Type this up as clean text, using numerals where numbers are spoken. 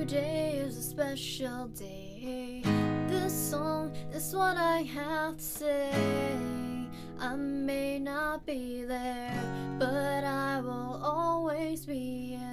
Today is a special day. This song is what I have to say. I may not be there, but I will always be in